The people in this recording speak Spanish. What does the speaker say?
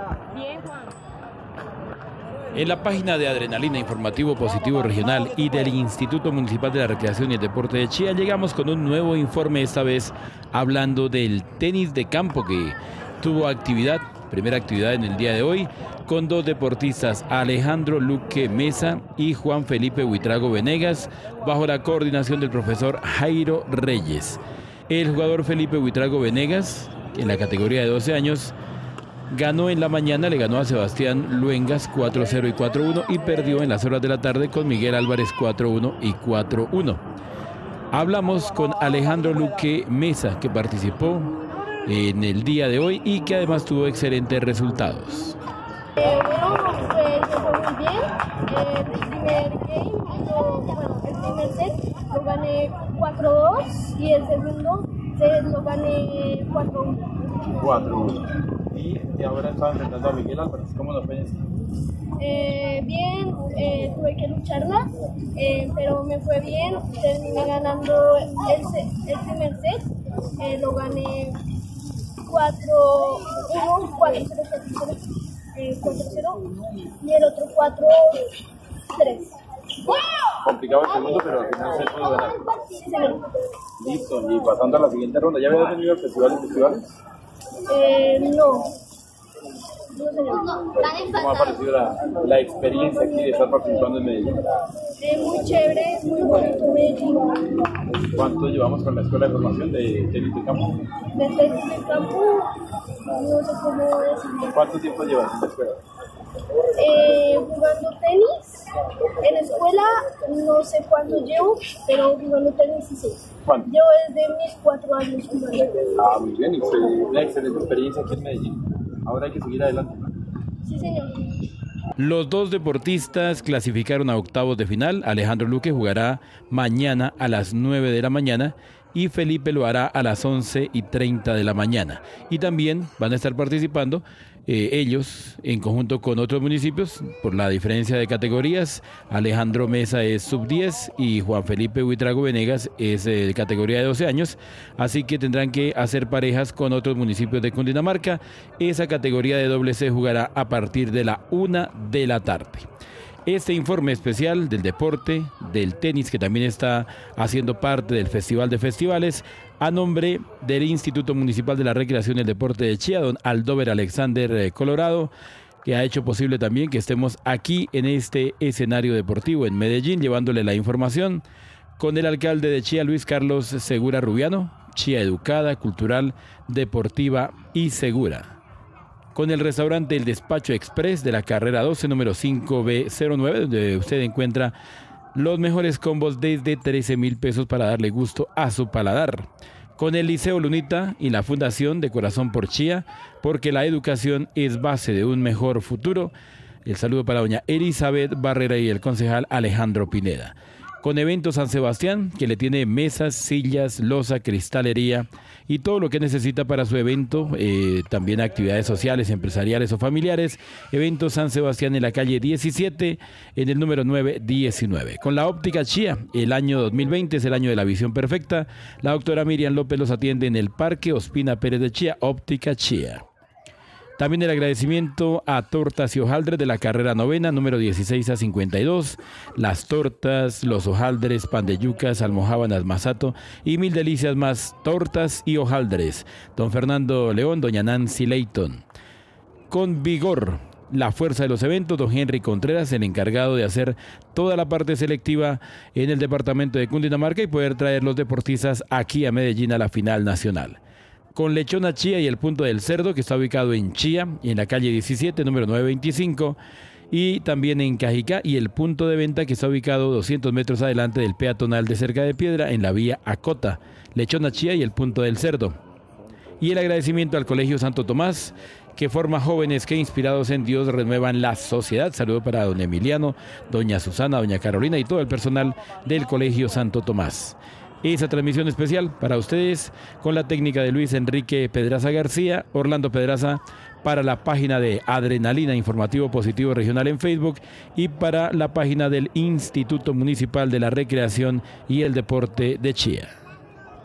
Bien, Juan. En la página de Adrenalina Informativo Positivo Regional y del Instituto Municipal de la Recreación y el Deporte de Chía llegamos con un nuevo informe, esta vez hablando del tenis de campo que tuvo actividad, primera actividad en el día de hoy, con dos deportistas, Alejandro Luque Mesa y Juan Felipe Buitrago Venegas, bajo la coordinación del profesor Jairo Reyes. El jugador Felipe Buitrago Venegas, en la categoría de 12 años, ganó en la mañana, le ganó a Sebastián Luengas 4-0 y 4-1 y perdió en las horas de la tarde con Miguel Álvarez 4-1 y 4-1. Hablamos con Alejandro Luque Mesa, que participó en el día de hoy y que además tuvo excelentes resultados. Pues fue muy bien. El primer set lo gané 4-2 y el segundo set lo gané 4-1. 4-1. Y ahora estaba enfrentando a Miguel Álvarez. ¿Cómo lo ves? Bien, tuve que lucharla, pero me fue bien. Terminé ganando el primer set, lo gané 4-1, 4-0 y el otro 4-3. Complicado el segundo, pero al final se pudo ganar. Sí, señor. Listo, y pasando a la siguiente ronda, ¿ya habías venido al festival de festivales? No, señor. ¿Cómo ha parecido la experiencia aquí de estar participando en Medellín? Muy chévere, muy bonito Medellín. ¿Cuánto llevamos con la escuela de formación de tenis de campo? De tenis de campo, no sé cómo decirlo. ¿Cuánto tiempo llevas en la escuela? Jugando tenis en la escuela, no sé cuánto llevo, pero jugando tenis sí sé. ¿Cuánto? Llevo desde mis 4 años jugando. Muy bien, una excelente experiencia aquí en Medellín. Ahora hay que seguir adelante. Sí, señor. Los dos deportistas clasificaron a octavos de final. Alejandro Luque jugará mañana a las 9 de la mañana y Felipe lo hará a las 11:30 de la mañana. Y también van a estar participando ellos en conjunto con otros municipios por la diferencia de categorías. Alejandro Mesa es sub-10 y Juan Felipe Buitrago Venegas es de categoría de 12 años, así que tendrán que hacer parejas con otros municipios de Cundinamarca. Esa categoría de doble C jugará a partir de la 1 de la tarde. Este informe especial del deporte, del tenis, que también está haciendo parte del Festival de Festivales, a nombre del Instituto Municipal de la Recreación y el Deporte de Chía, don Aldover Alexander Colorado, que ha hecho posible también que estemos aquí en este escenario deportivo en Medellín, llevándole la información con el alcalde de Chía, Luis Carlos Segura Rubiano, Chía educada, cultural, deportiva y segura. Con el restaurante El Despacho Express de la carrera 12, número 5B09, donde usted encuentra los mejores combos desde 13,000 pesos para darle gusto a su paladar. Con el Liceo Lunita y la Fundación de Corazón por Chía, porque la educación es base de un mejor futuro. El saludo para doña Elizabeth Barrera y el concejal Alejandro Pineda. Con Eventos San Sebastián, que le tiene mesas, sillas, loza, cristalería y todo lo que necesita para su evento, también actividades sociales, empresariales o familiares. Eventos San Sebastián en la calle 17, en el número 919. Con la óptica Chía, el año 2020 es el año de la visión perfecta. La doctora Miriam López los atiende en el Parque Ospina Pérez de Chía, óptica Chía. También el agradecimiento a Tortas y Hojaldres de la carrera 9, número 16A52. Las tortas, los hojaldres, pan de yucas, almojábanas, masato y mil delicias más. Tortas y hojaldres. Don Fernando León, doña Nancy Leighton. Con Vigor, la fuerza de los eventos, don Henry Contreras, el encargado de hacer toda la parte selectiva en el departamento de Cundinamarca y poder traer los deportistas aquí a Medellín a la final nacional. Con Lechona Chía y el Punto del Cerdo, que está ubicado en Chía, en la calle 17, número 925, y también en Cajicá, y el punto de venta que está ubicado 200 metros adelante del peatonal de Cerca de Piedra, en la vía Acota. Lechona Chía y el Punto del Cerdo. Y el agradecimiento al Colegio Santo Tomás, que forma jóvenes que inspirados en Dios renuevan la sociedad. Saludo para don Emiliano, doña Susana, doña Carolina y todo el personal del Colegio Santo Tomás. Esa transmisión especial para ustedes con la técnica de Luis Enrique Pedraza García, Orlando Pedraza para la página de Adrenalina Informativo Positivo Regional en Facebook y para la página del Instituto Municipal de la Recreación y el Deporte de Chía.